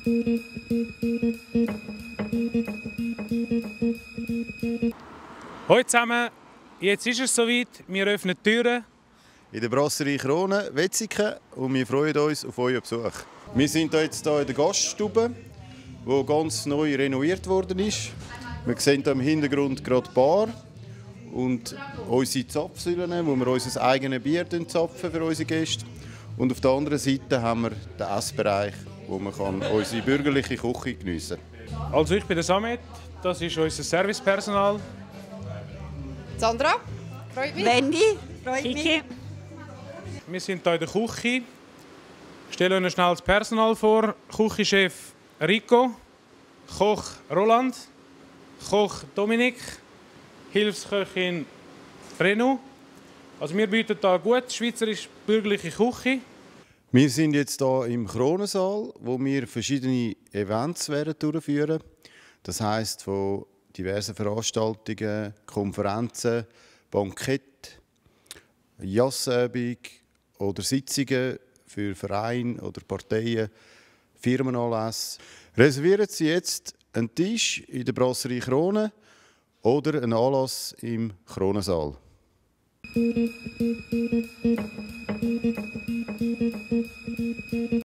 Hallo zusammen, jetzt ist es soweit, wir öffnen die Türen. In der Brasserie Krone, Wetzikon, und wir freuen uns auf euren Besuch. Wir sind jetzt hier in der Gaststube, die ganz neu renoviert worden ist. Wir sehen hier im Hintergrund gerade die Bar und unsere Zapfsäulen, wo wir unser eigenes Bier zapfen für unsere Gäste. Und auf der anderen Seite haben wir den Essbereich, wo man unsere bürgerliche Küche geniessen kann. Also ich bin der Samet, das ist unser Servicepersonal. Sandra, freut mich. Wendy, freut mich. Wir sind hier in der Küche. Stellen uns schnell das Personal vor. Küchenchef Rico, Koch Roland, Koch Dominik, Hilfsköchin Renu. Also wir bieten hier gut schweizerisch bürgerliche Küche. Wir sind jetzt hier im Kronensaal, wo wir verschiedene Events durchführen werden. Das heisst, von diversen Veranstaltungen, Konferenzen, Bankett, Jassabend oder Sitzungen für Vereine oder Parteien, Firmenanlässe. Reservieren Sie jetzt einen Tisch in der Brasserie Krone oder einen Anlass im Kronensaal.